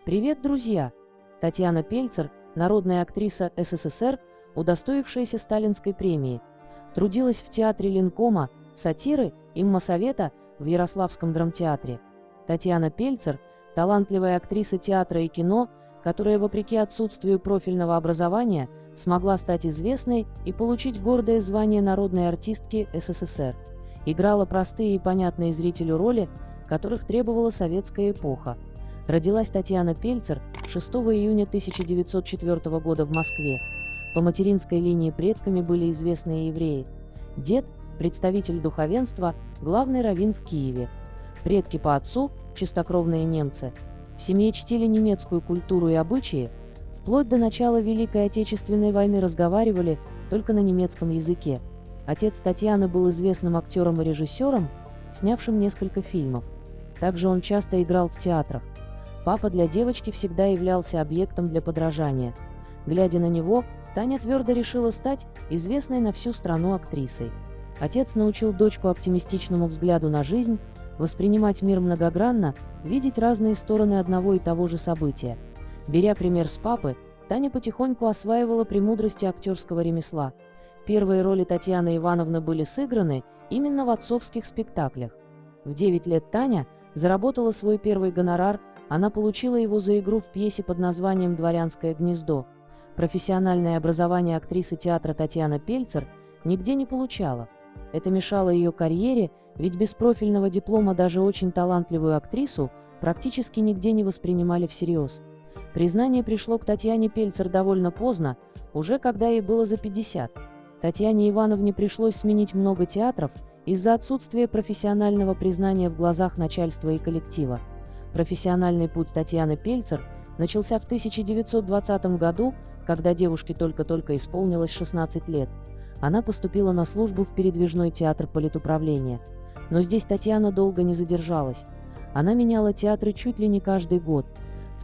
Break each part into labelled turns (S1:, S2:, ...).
S1: Привет, друзья! Татьяна Пельцер, народная актриса СССР, удостоившаяся Сталинской премии, трудилась в театре Ленкома, сатиры и Моссовета в Ярославском драмтеатре. Татьяна Пельцер – талантливая актриса театра и кино, которая, вопреки отсутствию профильного образования, смогла стать известной и получить гордое звание народной артистки СССР. Играла простые и понятные зрителю роли, которых требовала советская эпоха. Родилась Татьяна Пельцер 6 июня 1904 года в Москве. По материнской линии предками были известные евреи. Дед – представитель духовенства, главный раввин в Киеве. Предки по отцу – чистокровные немцы. В семье чтили немецкую культуру и обычаи. Вплоть до начала Великой Отечественной войны разговаривали только на немецком языке. Отец Татьяны был известным актером и режиссером, снявшим несколько фильмов. Также он часто играл в театрах. Папа для девочки всегда являлся объектом для подражания. Глядя на него, Таня твердо решила стать известной на всю страну актрисой. Отец научил дочку оптимистичному взгляду на жизнь, воспринимать мир многогранно, видеть разные стороны одного и того же события. Беря пример с папы, Таня потихоньку осваивала премудрости актерского ремесла. Первые роли Татьяны Ивановны были сыграны именно в отцовских спектаклях. В 9 лет Таня заработала свой первый гонорар, она получила его за игру в пьесе под названием «Дворянское гнездо». Профессиональное образование актрисы театра Татьяна Пельцер нигде не получала. Это мешало ее карьере, ведь без профильного диплома даже очень талантливую актрису практически нигде не воспринимали всерьез. Признание пришло к Татьяне Пельцер довольно поздно, уже когда ей было за 50. Татьяне Ивановне пришлось сменить много театров из-за отсутствия профессионального признания в глазах начальства и коллектива. Профессиональный путь Татьяны Пельцер начался в 1920 году, когда девушке только-только исполнилось 16 лет. Она поступила на службу в передвижной театр политуправления. Но здесь Татьяна долго не задержалась. Она меняла театры чуть ли не каждый год. В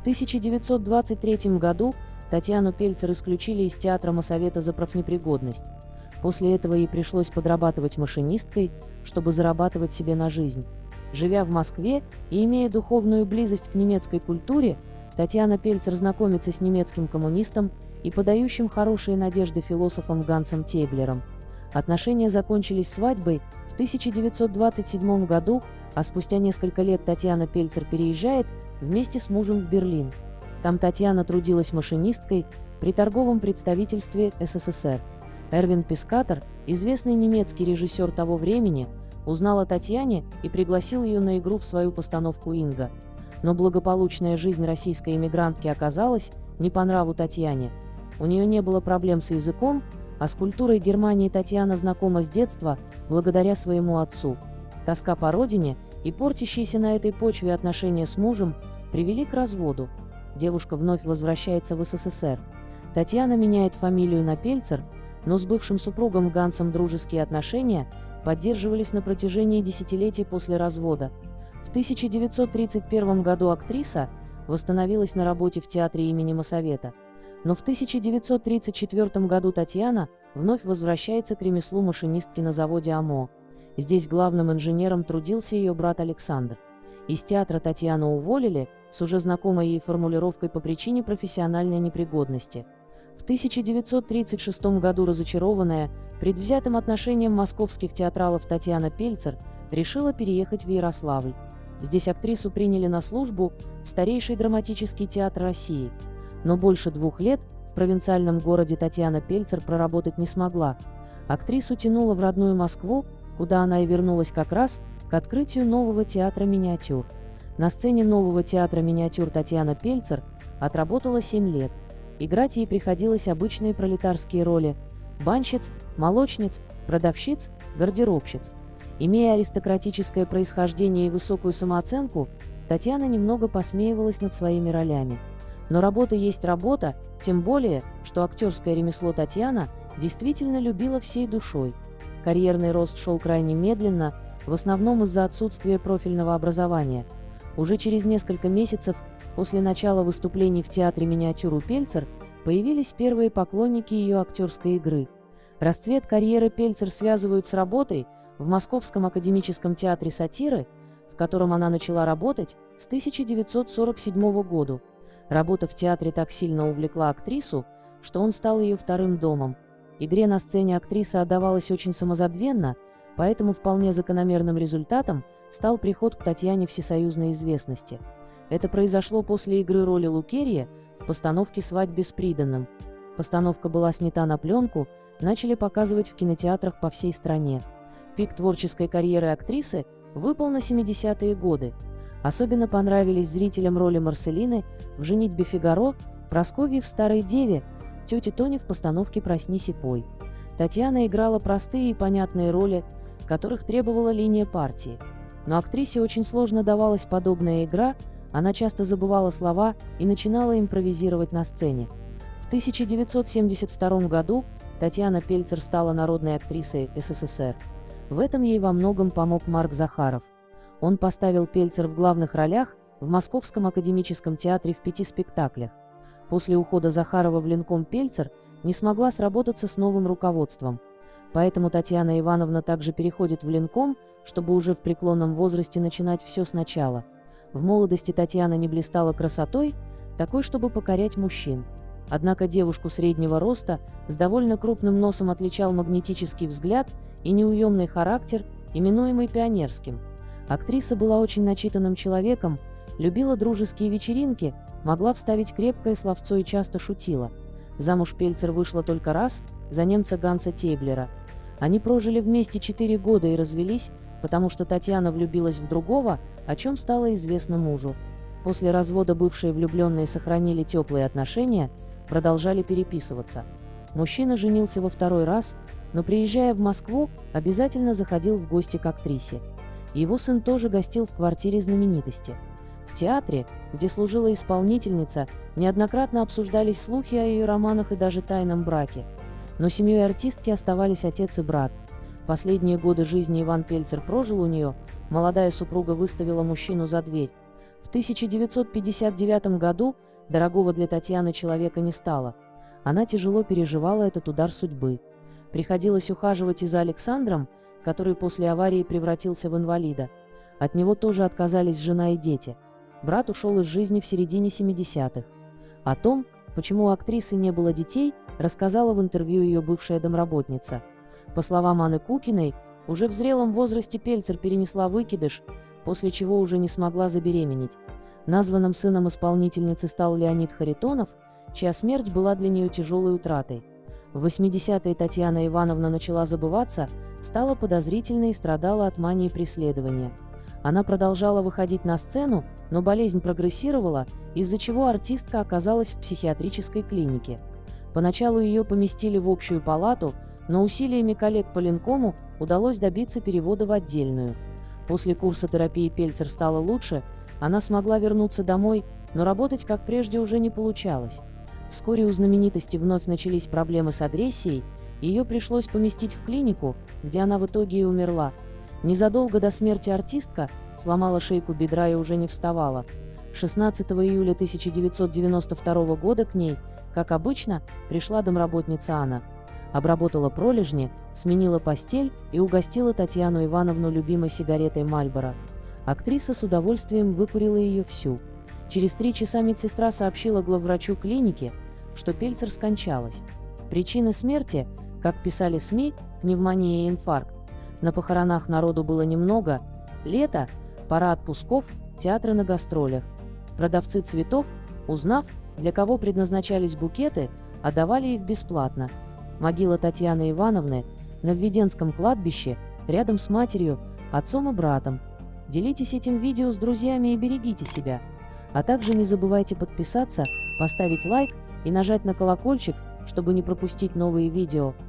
S1: 1923 году Татьяну Пельцер исключили из театра Моссовета за профнепригодность. После этого ей пришлось подрабатывать машинисткой, чтобы зарабатывать себе на жизнь. Живя в Москве и имея духовную близость к немецкой культуре, Татьяна Пельцер знакомится с немецким коммунистом и подающим хорошие надежды философом Гансом Тейблером. Отношения закончились свадьбой в 1927 году, а спустя несколько лет Татьяна Пельцер переезжает вместе с мужем в Берлин. Там Татьяна трудилась машинисткой при торговом представительстве СССР. Эрвин Пискатор, известный немецкий режиссер того времени, узнал о Татьяне и пригласил ее на игру в свою постановку «Инга». Но благополучная жизнь российской эмигрантки оказалась не по нраву Татьяне. У нее не было проблем с языком, а с культурой Германии Татьяна знакома с детства благодаря своему отцу. Тоска по родине и портящиеся на этой почве отношения с мужем привели к разводу. Девушка вновь возвращается в СССР. Татьяна меняет фамилию на Пельцер, но с бывшим супругом Гансом дружеские отношения поддерживались на протяжении десятилетий после развода. В 1931 году актриса восстановилась на работе в театре имени Моссовета. Но в 1934 году Татьяна вновь возвращается к ремеслу машинистки на заводе АМО. Здесь главным инженером трудился ее брат Александр. Из театра Татьяну уволили с уже знакомой ей формулировкой по причине профессиональной непригодности. В 1936 году разочарованная предвзятым отношением московских театралов Татьяна Пельцер решила переехать в Ярославль. Здесь актрису приняли на службу в старейший драматический театр России. Но больше 2 лет в провинциальном городе Татьяна Пельцер проработать не смогла. Актрису тянуло в родную Москву, куда она и вернулась как раз к открытию нового театра миниатюр. На сцене нового театра миниатюр Татьяна Пельцер отработала 7 лет. Играть ей приходилось обычные пролетарские роли – банщиц, молочниц, продавщиц, гардеробщиц. Имея аристократическое происхождение и высокую самооценку, Татьяна немного посмеивалась над своими ролями. Но работа есть работа, тем более, что актерское ремесло Татьяна действительно любила всей душой. Карьерный рост шел крайне медленно, в основном из-за отсутствия профильного образования. Уже через несколько месяцев после начала выступлений в театре миниатюр у Пельцер появились первые поклонники ее актерской игры. Расцвет карьеры Пельцер связывают с работой в Московском академическом театре сатиры, в котором она начала работать с 1947 года. Работа в театре так сильно увлекла актрису, что он стал ее вторым домом. Игре на сцене актриса отдавалась очень самозабвенно, поэтому вполне закономерным результатом стал приход к Татьяне всесоюзной известности. Это произошло после игры роли Лукерья в постановке «Свадьбе с приданым». Постановка была снята на пленку, начали показывать в кинотеатрах по всей стране. Пик творческой карьеры актрисы выпал на 70-е годы. Особенно понравились зрителям роли Марселины в «Женитьбе Фигаро», Прасковьи в «Старой деве», тети Тони в постановке «Проснись и пой». Татьяна играла простые и понятные роли, которых требовала линия партии. Но актрисе очень сложно давалась подобная игра, она часто забывала слова и начинала импровизировать на сцене. В 1972 году Татьяна Пельцер стала народной актрисой СССР. В этом ей во многом помог Марк Захаров. Он поставил Пельцер в главных ролях в Московском академическом театре в 5 спектаклях. После ухода Захарова в Ленком Пельцер не смогла сработаться с новым руководством. Поэтому Татьяна Ивановна также переходит в Ленком, чтобы уже в преклонном возрасте начинать все сначала. В молодости Татьяна не блистала красотой, такой, чтобы покорять мужчин. Однако девушку среднего роста с довольно крупным носом отличал магнетический взгляд и неуемный характер, именуемый пионерским. Актриса была очень начитанным человеком, любила дружеские вечеринки, могла вставить крепкое словцо и часто шутила. Замуж Пельцер вышла только раз, за немца Ганса Тейблера. Они прожили вместе 4 года и развелись, потому что Татьяна влюбилась в другого, о чем стало известно мужу. После развода бывшие влюбленные сохранили теплые отношения, продолжали переписываться. Мужчина женился во 2-й раз, но, приезжая в Москву, обязательно заходил в гости к актрисе. Его сын тоже гостил в квартире знаменитости. В театре, где служила исполнительница, неоднократно обсуждались слухи о ее романах и даже тайном браке. Но семьей артистки оставались отец и брат. Последние годы жизни Иван Пельцер прожил у нее, молодая супруга выставила мужчину за дверь. В 1959 году дорогого для Татьяны человека не стало. Она тяжело переживала этот удар судьбы. Приходилось ухаживать и за Александром, который после аварии превратился в инвалида. От него тоже отказались жена и дети. Брат ушел из жизни в середине 70-х. О том, почему у актрисы не было детей, рассказала в интервью ее бывшая домработница. По словам Анны Кукиной, уже в зрелом возрасте Пельцер перенесла выкидыш, после чего уже не смогла забеременеть. Названным сыном исполнительницы стал Леонид Харитонов, чья смерть была для нее тяжелой утратой. В 80-е Татьяна Ивановна начала забываться, стала подозрительной и страдала от мании преследования. Она продолжала выходить на сцену, но болезнь прогрессировала, из-за чего артистка оказалась в психиатрической клинике. Поначалу ее поместили в общую палату, но усилиями коллег по Ленкому удалось добиться перевода в отдельную. После курса терапии Пельцер стало лучше, она смогла вернуться домой, но работать как прежде уже не получалось. Вскоре у знаменитости вновь начались проблемы с агрессией, ее пришлось поместить в клинику, где она в итоге и умерла. Незадолго до смерти артистка сломала шейку бедра и уже не вставала. 16 июля 1992 года к ней, как обычно, пришла домработница Анна. Обработала пролежни, сменила постель и угостила Татьяну Ивановну любимой сигаретой Мальборо. Актриса с удовольствием выкурила ее всю. Через 3 часа медсестра сообщила главврачу клиники, что Пельцер скончалась. Причины смерти, как писали СМИ, пневмония и инфаркт. На похоронах народу было немного, лето, пора отпусков, театры на гастролях. Продавцы цветов, узнав, для кого предназначались букеты, отдавали их бесплатно. Могила Татьяны Ивановны на Введенском кладбище, рядом с матерью, отцом и братом. Делитесь этим видео с друзьями и берегите себя. А также не забывайте подписаться, поставить лайк и нажать на колокольчик, чтобы не пропустить новые видео.